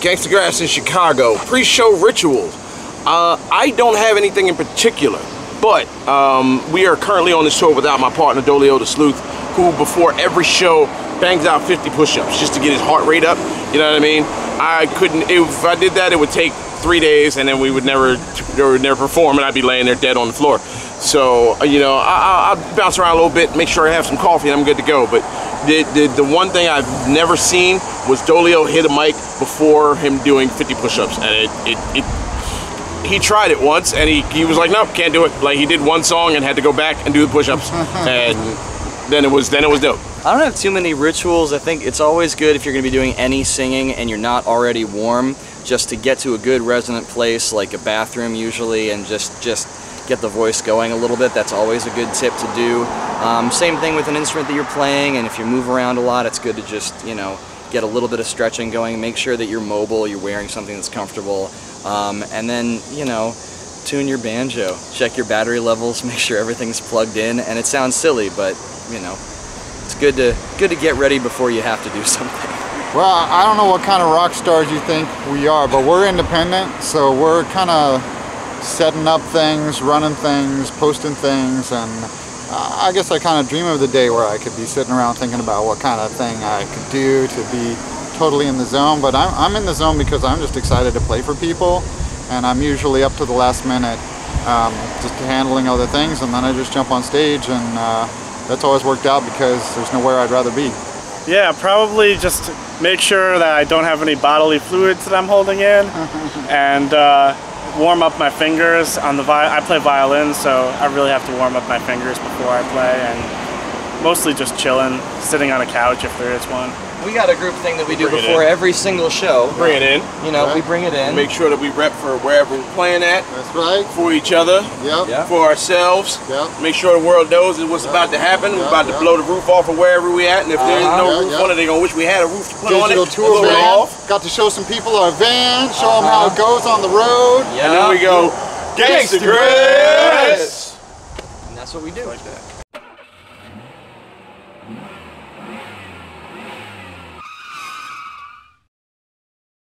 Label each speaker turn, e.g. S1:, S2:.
S1: Gangsta Grass in Chicago. Pre-show rituals. I don't have anything in particular, but we are currently on this tour without my partner Dolio the Sleuth, who before every show bangs out 50 push-ups just to get his heart rate up. You know what I mean? I couldn't. If I did that, it would take 3 days, and then we would never perform, and I'd be laying there dead on the floor. So you know, I'll bounce around a little bit, make sure I have some coffee, and I'm good to go. But the one thing I've never seen was Dolio hit a mic before him doing 50 push-ups, and he tried it once, and he was like, nope, can't do it. Like, he did one song and had to go back and do the push-ups, and then it was dope.
S2: I don't have too many rituals. I think it's always good if you're going to be doing any singing and you're not already warm, just to get to a good resonant place like a bathroom usually, and just get the voice going a little bit. That's always a good tip to do. Same thing with an instrument that you're playing, and if you move around a lot, it's good to just, you know, get a little bit of stretching going. Make sure that you're mobile, you're wearing something that's comfortable, and then, you know, tune your banjo, check your battery levels, make sure everything's plugged in. And it sounds silly, but you know, it's good to get ready before you have to do something.
S3: Well, I don't know what kind of rock stars you think we are, but we're independent, so we're kind of setting up things, running things, posting things, and I guess I kind of dream of the day where I could be sitting around thinking about what kind of thing I could do to be totally in the zone. But I'm in the zone because I'm just excited to play for people, and I'm usually up to the last minute just handling other things, and then I just jump on stage, and that's always worked out because there's nowhere I'd rather be.
S4: Yeah, probably just make sure that I don't have any bodily fluids that I'm holding in, and warm up my fingers on the I play violin, so I really have to warm up my fingers before I play, and mostly just chilling, sitting on a couch if there is one.
S2: We got a group thing that we do before every single show.
S1: Bring it in.
S2: You know, we bring it in.
S1: Make sure that we rep for wherever we're playing at.
S3: That's right.
S1: For each other.
S3: Yep.
S1: For ourselves.
S3: Yep.
S1: Make sure the world knows what's about to happen. We're about to blow the roof off of wherever we at, and if there's no roof on it, they're gonna wish we had a roof to put on it.
S3: Digital tour van. Got to show some people our van, show them how it goes on the road.
S2: Yeah.
S1: And then we go, Gangsta Grass!
S2: And that's what we do.
S1: Like that.